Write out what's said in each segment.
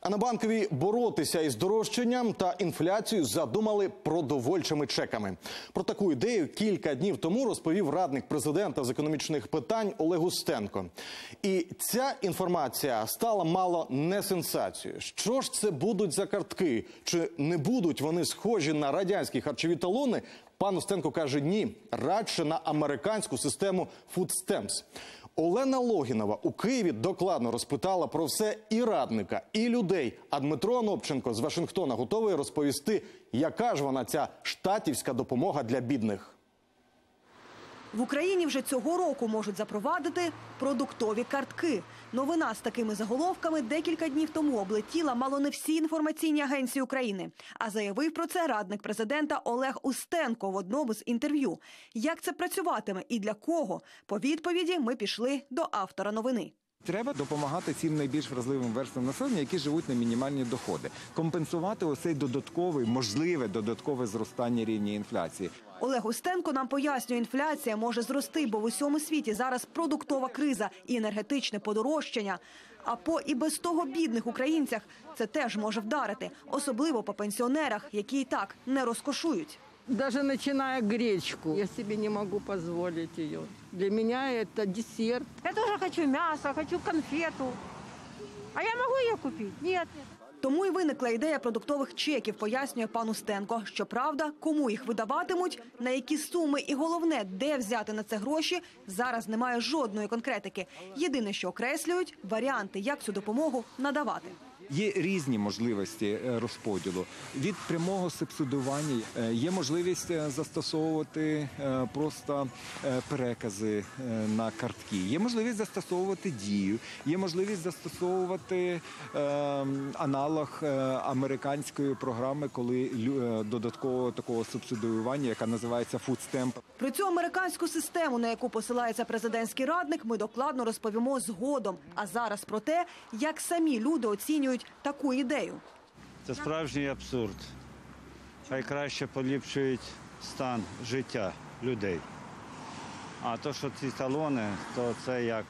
А на Банковій боротися із дорожчанням та інфляцією задумали продовольчими чеками. Про таку ідею кілька днів тому розповів радник президента з економічних питань Олег Устенко. І ця інформація стала мало не сенсацією. Що ж це будуть за картки? Чи не будуть вони схожі на радянські харчові талони? Пан Устенко каже ні, радше на американську систему Food Stamps. Олена Логінова у Києві докладно розпитала про все і радника, і людей. А Дмитро Анопченко з Вашингтона готовий розповісти, яка ж вона ця штатівська допомога для бідних. В Україні вже цього року можуть запровадити продуктові картки. Новина з такими заголовками декілька днів тому облетіла мало не всі інформаційні агенції України. А заявив про це радник президента Олег Устенко в одному з інтерв'ю. Як це працюватиме і для кого? По відповіді ми пішли до автора новини. Треба допомагати цим найбільш вразливим верствам населення, які живуть на мінімальні доходи. Компенсувати оцей можливе додаткове зростання рівня інфляції. Олег Устенко нам пояснює, інфляція може зрости, бо в усьому світі зараз продуктова криза і енергетичне подорожчання. А по і без того бідних українцях це теж може вдарити, особливо по пенсіонерах, які і так не розкошують. Даже начиная гречку, я себе не могу позволить ее. Для меня это десерт. Я тоже хочу мясо, хочу конфету. А я могу ее купить? Нет. Тому і виникла ідея продуктових чеків, пояснює пан Устенко. Щоправда, кому їх видаватимуть, на які суми і головне, де взяти на це гроші, зараз немає жодної конкретики. Єдине, що окреслюють – варіанти, як цю допомогу надавати. Є різні можливості розподілу. Від прямого субсидування є можливість застосовувати просто перекази на картки, є можливість застосовувати дію, є можливість застосовувати аналог американської програми, коли додаткового такого субсидіювання, яка називається Food Stamp. Про цю американську систему, на яку посилається президентський радник, ми докладно розповімо згодом. А зараз про те, як самі люди оцінюють таку ідею. Це справжній абсурд. Хай краще поліпшують стан життя людей. А то, що ці талони, то це як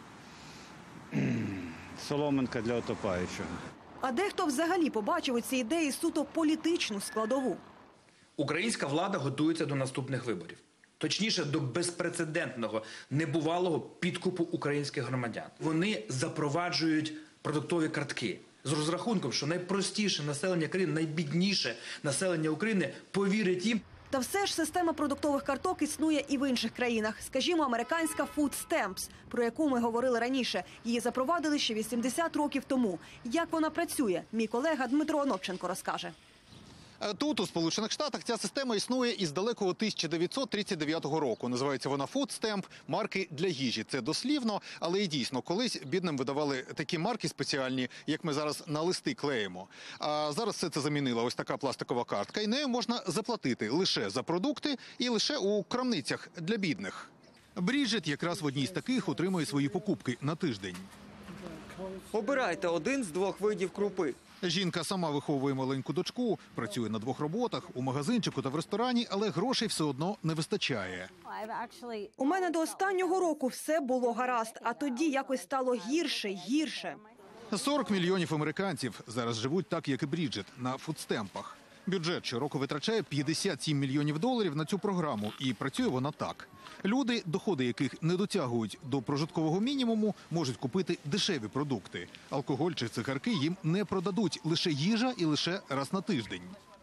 соломинка для утопаючого. А дехто взагалі побачив у цій ідеї суто політичну складову. Українська влада готується до наступних виборів. Точніше, до безпрецедентного, небувалого підкупу українських громадян. Вони запроваджують продуктові картки з розрахунком, що найпростіше населення країни, найбідніше населення України повірить їм. Та все ж система продуктових карток існує і в інших країнах. Скажімо, американська Food Stamps, про яку ми говорили раніше. Її запровадили ще 80 років тому. Як вона працює, мій колега Дмитро Анопченко розкаже. Тут, у Сполучених Штатах, ця система існує із далекого 1939 року. Називається вона Food Stamp, марки для їжі. Це дослівно, але і дійсно, колись бідним видавали такі марки спеціальні, як ми зараз на листи клеїмо. А зараз все це замінила ось така пластикова картка, і нею можна заплатити лише за продукти і лише у крамницях для бідних. Бріджит якраз в одній з таких отримує свої покупки на тиждень. Обирайте один з двох видів крупи. Жінка сама виховує маленьку дочку, працює на двох роботах, у магазинчику та в ресторані, але грошей все одно не вистачає. У мене до останнього року все було гаразд, а тоді якось стало гірше. 40 мільйонів американців зараз живуть так, як і Бріджит, на фудстемпах. Бюджет щороку витрачає 57 мільйонів доларів на цю програму, і працює вона так. Люди, доходи яких не дотягують до прожиткового мінімуму, можуть купити дешеві продукти. Алкоголь чи цигарки їм не продадуть, лише їжа і лише раз на тиждень.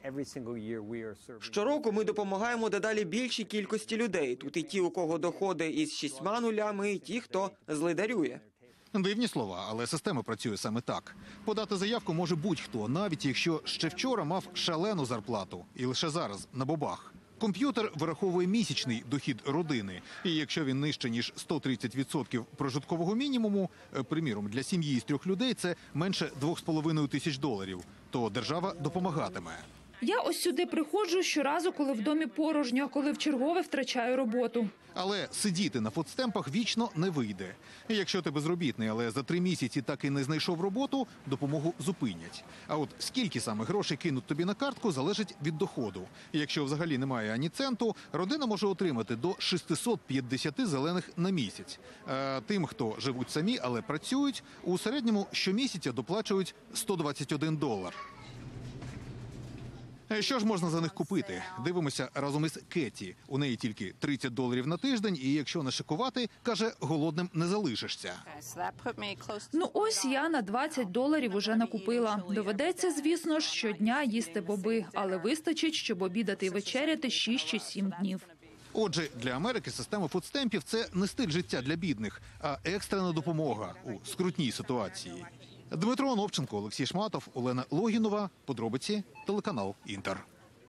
Щороку ми допомагаємо дедалі більшій кількості людей. Тут і ті, у кого доходи із 6 нулями, і ті, хто злидарює. Дивні слова, але система працює саме так. Подати заявку може будь-хто, навіть якщо ще вчора мав шалену зарплату. І лише зараз на бобах. Комп'ютер вираховує місячний дохід родини. І якщо він нижче, ніж 130% прожиткового мінімуму, приміром, для сім'ї з 3 людей це менше 2,5 тисяч доларів, то держава допомагатиме. Я ось сюди приходжу щоразу, коли в домі порожньо, коли вчергове втрачаю роботу. Але сидіти на фудстемпах вічно не вийде. І якщо ти безробітний, але за 3 місяці так і не знайшов роботу, допомогу зупинять. А от скільки саме грошей кинуть тобі на картку, залежить від доходу. І якщо взагалі немає ані центу, родина може отримати до 650 зелених на місяць. А тим, хто живуть самі, але працюють, у середньому щомісяця доплачують $121. Що ж можна за них купити? Дивимося разом із Кеті. У неї тільки $30 на тиждень, і якщо не шикувати, каже, голодним не залишишся. Ну ось я на $20 уже накупила. Доведеться, звісно ж, щодня їсти боби, але вистачить, щоб обідати і вечеряти 6 чи 7 днів. Отже, для Америки система фудстемпів – це не стиль життя для бідних, а екстрена допомога у скрутній ситуації. Дмитро Оновченко, Олексій Шматов, Олена Логінова. Подробиці, телеканал «Інтер».